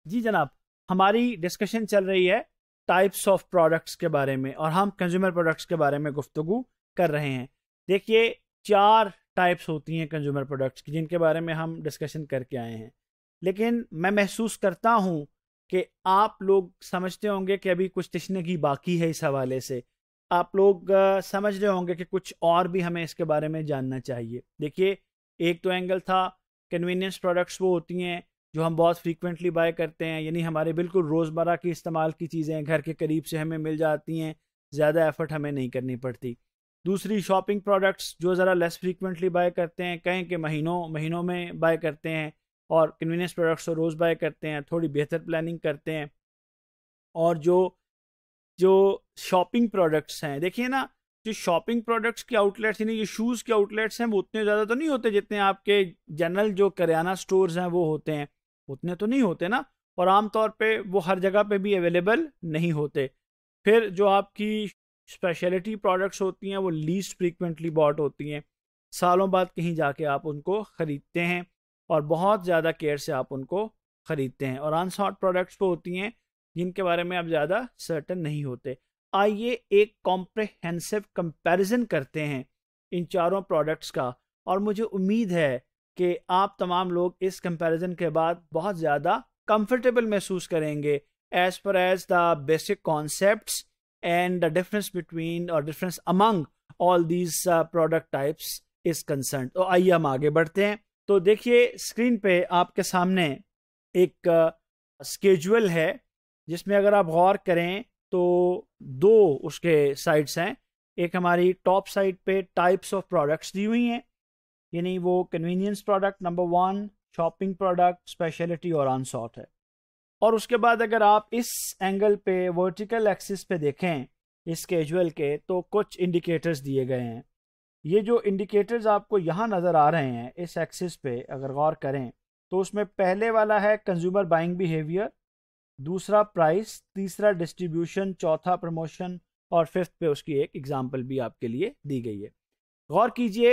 जी जनाब, हमारी डिस्कशन चल रही है टाइप्स ऑफ प्रोडक्ट्स के बारे में और हम कंज्यूमर प्रोडक्ट्स के बारे में गुफ्तगू कर रहे हैं। देखिए, 4 टाइप्स होती हैं कंज्यूमर प्रोडक्ट्स की जिनके बारे में हम डिस्कशन करके आए हैं, लेकिन मैं महसूस करता हूँ कि आप लोग समझते होंगे कि अभी कुछ तशनगी बाकी है। इस हवाले से आप लोग समझ रहे होंगे कि कुछ और भी हमें इसके बारे में जानना चाहिए। देखिए, एक तो एंगल था कन्वीनियंस प्रोडक्ट्स, वो होती हैं जो हम बहुत फ्रीक्वेंटली बाय करते हैं, यानी हमारे बिल्कुल रोज़मर्रा की इस्तेमाल की चीज़ें घर के करीब से हमें मिल जाती हैं, ज़्यादा एफर्ट हमें नहीं करनी पड़ती। दूसरी शॉपिंग प्रोडक्ट्स जो ज़रा लेस फ्रीक्वेंटली बाय करते हैं, कहें कि महीनों में बाय करते हैं, और कन्वीनियंस प्रोडक्ट्स तो रोज़ बाय करते हैं, थोड़ी बेहतर प्लानिंग करते हैं। और जो जो शॉपिंग प्रोडक्ट्स हैं, देखिए ना, जो शॉपिंग प्रोडक्ट्स के आउटलेट्स यानी जो शूज़ के आउटलेट्स हैं वो उतने ज़्यादा तो नहीं होते जितने आपके जनरल जो करियाना स्टोर्स हैं वो होते हैं, उतने तो नहीं होते ना, और आमतौर पे वो हर जगह पे भी अवेलेबल नहीं होते। फिर जो आपकी स्पेशलिटी प्रोडक्ट्स होती हैं वो लीस्ट फ्रीक्वेंटली बॉट होती हैं, सालों बाद कहीं जाके आप उनको ख़रीदते हैं और बहुत ज़्यादा केयर से आप उनको ख़रीदते हैं। और अनसॉर्ट प्रोडक्ट्स वो होती हैं जिनके बारे में आप ज़्यादा सर्टन नहीं होते। आइए एक कॉम्प्रहेंसिव कंपैरिजन करते हैं इन चारों प्रोडक्ट्स का, और मुझे उम्मीद है कि आप तमाम लोग इस कंपैरिजन के बाद बहुत ज़्यादा कंफर्टेबल महसूस करेंगे as per as the basic concepts and the difference between और difference among all these product types is concern. तो आइए हम आगे बढ़ते हैं। तो देखिए, स्क्रीन पे आपके सामने एक स्केजुअल है जिसमें अगर आप गौर करें तो 2 उसके साइड्स हैं। एक हमारी टॉप साइड पे टाइप्स ऑफ प्रोडक्ट्स दी हुई हैं, यानी वो convenience product number 1, shopping product, speciality और अनसॉर्ट है। और उसके बाद अगर आप इस एंगल पे वर्टिकल एक्सिस पे देखें इस स्केजुअल के, तो कुछ इंडिकेटर्स दिए गए हैं। ये जो इंडिकेटर्स आपको यहाँ नज़र आ रहे हैं इस एक्सिस पे अगर गौर करें तो उसमें पहले वाला है कंज्यूमर बाइंग बिहेवियर, दूसरा प्राइस, तीसरा डिस्ट्रीब्यूशन, चौथा प्रमोशन और फिफ्थ पे उसकी एक एग्जांपल भी आपके लिए दी गई है। गौर कीजिए,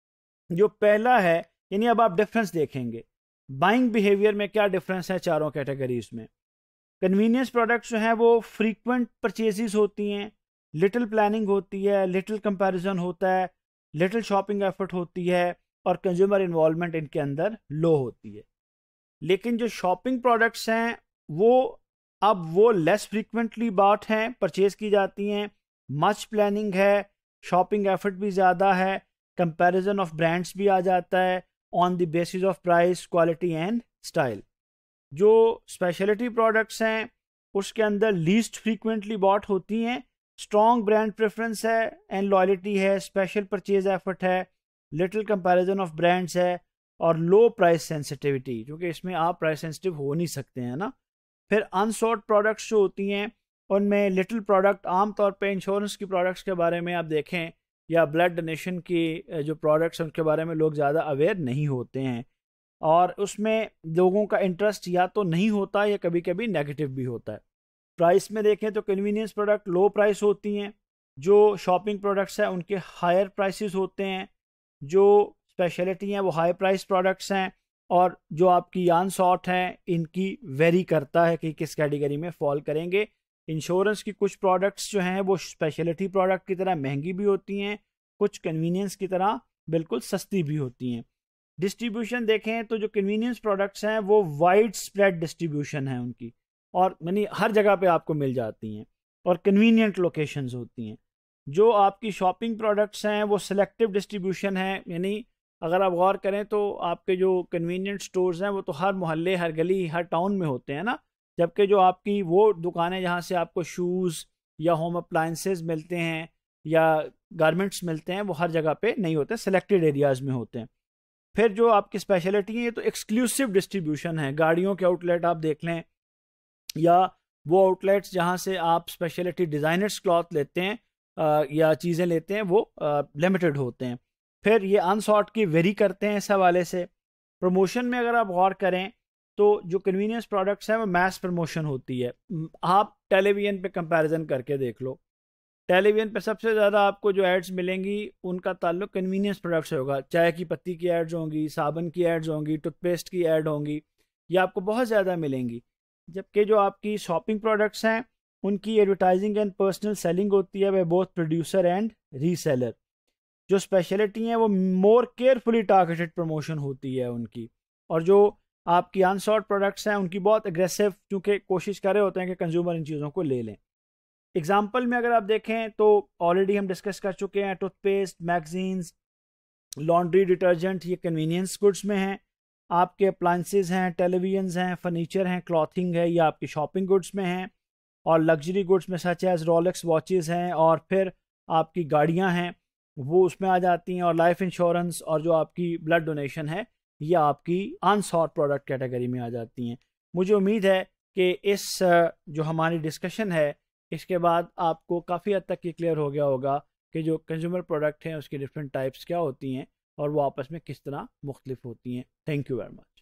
जो पहला है, यानी अब आप डिफरेंस देखेंगे बाइंग बिहेवियर में क्या डिफरेंस है चारों कैटेगरीज में। कन्वीनियंस प्रोडक्ट्स जो हैं वो फ्रीक्वेंट परचेजेस होती हैं, लिटिल प्लानिंग होती है, लिटिल कंपैरिजन होता है, लिटिल शॉपिंग एफर्ट होती है और कंज्यूमर इन्वॉल्वमेंट इनके अंदर लो होती है। लेकिन जो शॉपिंग प्रोडक्ट्स हैं वो अब वो लेस फ्रीक्वेंटली बॉट हैं, परचेज की जाती हैं, मच प्लानिंग है, शॉपिंग एफर्ट भी ज़्यादा है, कंपैरिजन ऑफ ब्रांड्स भी आ जाता है on the basis of price, quality and style. जो स्पेशलिटी प्रोडक्ट्स हैं उसके अंदर लीस्ट फ्रीक्वेंटली बॉट होती हैं, स्ट्रॉन्ग ब्रांड प्रेफरेंस है एंड लॉयल्टी है, स्पेशल परचेज एफर्ट है, लिटिल कंपैरिजन ऑफ ब्रांड्स है और लो प्राइस सेंसिटिविटी, क्योंकि इसमें आप प्राइस सेंसिटिव हो नहीं सकते हैं ना। फिर अनसॉर्ट प्रोडक्ट्स जो होती हैं उनमें लिटिल प्रोडक्ट, आमतौर पे इंश्योरेंस की प्रोडक्ट्स के बारे में आप देखें या ब्लड डोनेशन की जो प्रोडक्ट्स हैं उनके बारे में लोग ज़्यादा अवेयर नहीं होते हैं, और उसमें लोगों का इंटरेस्ट या तो नहीं होता या कभी कभी नेगेटिव भी होता है। प्राइस में देखें तो कन्वीनियंस प्रोडक्ट लो प्राइस होती हैं, जो शॉपिंग प्रोडक्ट्स हैं उनके हायर प्राइसेस होते हैं, जो स्पेशलिटी हैं वो हाई प्राइस प्रोडक्ट्स हैं, और जो आपकी अनसॉर्ट हैं इनकी वेरी करता है कि किस कैटेगरी में फॉल करेंगे। इंश्योरेंस की कुछ प्रोडक्ट्स जो हैं वो स्पेशलिटी प्रोडक्ट की तरह महंगी भी होती हैं, कुछ कन्वीनियंस की तरह बिल्कुल सस्ती भी होती हैं। डिस्ट्रीब्यूशन देखें तो जो कन्वीनियंस प्रोडक्ट्स हैं वो वाइड स्प्रेड डिस्ट्रीब्यूशन है उनकी, और यानी हर जगह पे आपको मिल जाती हैं और कन्वीनियंट लोकेशंस होती हैं। जो आपकी शॉपिंग प्रोडक्ट्स हैं वो सिलेक्टिव डिस्ट्रीब्यूशन है, यानी अगर आप गौर करें तो आपके जो कन्वीनियंट स्टोर्स हैं वो तो हर मोहल्ले, हर गली, हर टाउन में होते हैं ना, जबकि जो आपकी वो दुकानें जहाँ से आपको शूज़ या होम अप्लायंसेस मिलते हैं या गारमेंट्स मिलते हैं वो हर जगह पे नहीं होते, सेलेक्टेड एरियाज़ में होते हैं। फिर जो आपकी स्पेशलिटी है ये तो एक्सक्लूसिव डिस्ट्रीब्यूशन है, गाड़ियों के आउटलेट आप देख लें या वो आउटलेट्स जहाँ से आप स्पेशलिटी डिज़ाइनर्स क्लॉथ लेते हैं या चीज़ें लेते हैं वो लिमिटेड होते हैं। फिर ये अनसॉर्ट की वेरी करते हैं इस हवाले से। प्रमोशन में अगर आप गौर करें तो जो कन्वीनियंस प्रोडक्ट्स हैं वो मैस प्रमोशन होती है। आप टेलीविज़न पे कंपैरिजन करके देख लो, टेलीविज़न पे सबसे ज़्यादा आपको जो एड्स मिलेंगी उनका ताल्लुक कन्वीनियंस प्रोडक्ट्स से होगा। चाय की पत्ती की एड्स होंगी, साबुन की एड्स होंगी, टूथपेस्ट की एड होंगी, ये आपको बहुत ज़्यादा मिलेंगी। जबकि जो आपकी शॉपिंग प्रोडक्ट्स हैं उनकी एडवर्टाइजिंग एंड पर्सनल सेलिंग होती है, वह बोथ प्रोड्यूसर एंड रीसेलर। जो स्पेशलिटी है वो मोर केयरफुली टारगेटेड प्रमोशन होती है उनकी। और जो आपकी अनसॉर्ट प्रोडक्ट्स हैं उनकी बहुत एग्रेसिव, क्योंकि कोशिश कर रहे होते हैं कि कंज्यूमर इन चीज़ों को ले लें। एग्जाम्पल में अगर आप देखें तो ऑलरेडी हम डिस्कस कर चुके हैं, टूथपेस्ट, मैगजीन्स, लॉन्ड्री डिटर्जेंट, ये कन्वीनियंस गुड्स में हैं। आपके अप्लाइंसेस हैं, टेलीविजन्स हैं, फर्नीचर हैं, क्लॉथिंग है, ये आपकी शॉपिंग गुड्स में हैं। और लग्जरी गुड्स में सच एज रोलेक्स वॉचेस हैं, और फिर आपकी गाड़ियां हैं वो उसमें आ जाती हैं। और लाइफ इंश्योरेंस और जो आपकी ब्लड डोनेशन है ये आपकी अनसॉर्ट प्रोडक्ट कैटेगरी में आ जाती हैं। मुझे उम्मीद है कि इस जो हमारी डिस्कशन है इसके बाद आपको काफ़ी हद तक ये क्लियर हो गया होगा कि जो कंज्यूमर प्रोडक्ट हैं उसकी डिफरेंट टाइप्स क्या होती हैं और वो आपस में किस तरह मुख्तलिफ होती हैं। Thank you very much.